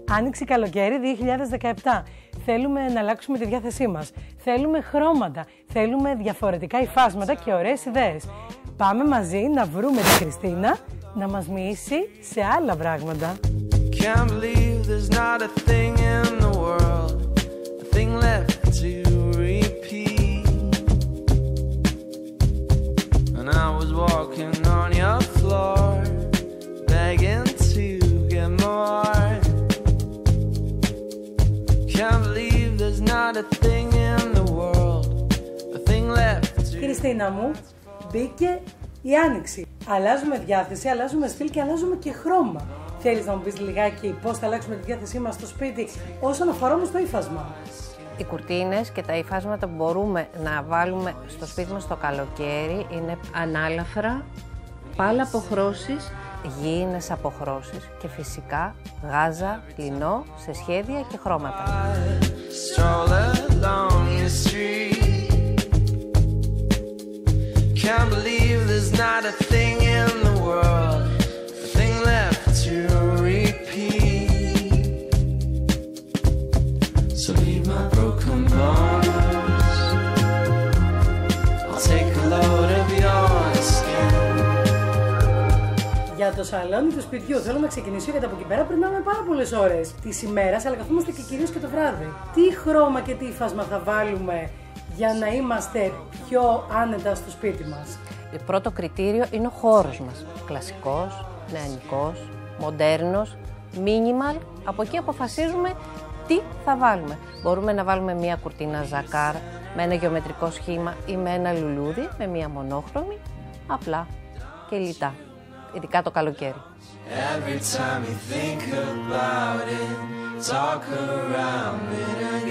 Άνοιξη καλοκαίρι 2017. Θέλουμε να αλλάξουμε τη διάθεσή μας. Θέλουμε χρώματα. Θέλουμε διαφορετικά υφάσματα και ωραίες ιδέες. Πάμε μαζί να βρούμε τη Χριστίνα να μας μοιήσει σε άλλα πράγματα. Can't believe there's not a thing in the world, a thing left to repeat. And I was walking on your floor, begging to get more. Can't believe there's not a thing in the world, a thing left to. Χριστίνα μου, μπήκε η Άνοιξη. Αλλάζουμε διάθεση, αλλάζουμε στυλ και αλλάζουμε και χρώμα. Θέλεις να μου πεις λιγάκι πώς θα αλλάξουμε τη διάθεσή μας στο σπίτι όσον αφορά όμως το ύφασμα? Οι κουρτίνες και τα υφάσματα που μπορούμε να βάλουμε στο σπίτι μας το καλοκαίρι είναι ανάλαφρα, πάλα αποχρώσεις, γήινες αποχρώσεις και φυσικά γάζα, λινό σε σχέδια και χρώματα. Can't believe there's not a thing in the world, a thing left to repeat. So leave my broken bones, I'll take a load of your skin. Για το σαλόνι του σπιτιού θέλω να ξεκινήσω, γιατί από εκεί πέρα περνάμε πάρα πολλές ώρες της ημέρας, αλλά καθόμαστε και κυρίως και το βράδυ. Τι χρώμα και τι υφάσμα θα βάλουμε για να είμαστε πιο άνετα στο σπίτι μας? Το πρώτο κριτήριο είναι ο χώρος μας. Κλασικός, νεανικός, μοντέρνος, minimal. Από εκεί αποφασίζουμε τι θα βάλουμε. Μπορούμε να βάλουμε μια κουρτίνα ζακάρ με ένα γεωμετρικό σχήμα ή με ένα λουλούδι, με μια μονόχρωμη, απλά και λιτά. Ειδικά το καλοκαίρι. Every time you think about it, talk around it